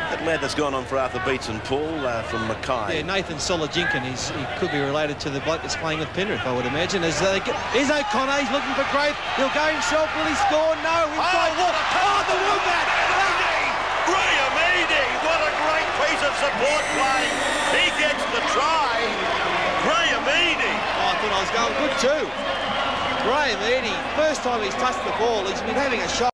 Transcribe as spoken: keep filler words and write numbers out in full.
That lad that's gone on for Arthur Beats and Paul uh, from Mackay. Yeah, Nathan Solojinkin. He's, he could be related to the bloke that's playing with Penrith, I would imagine. As uh, here's O'Connor. He's looking for growth. He'll go himself. Will he score? No. Inside. Oh, what a oh the Wombat! Graham Eadie, what a great piece of support play. He gets the try. Graham Eadie. Oh, I thought I was going good too. Graham Eadie, first time he's touched the ball, he's been having a shot.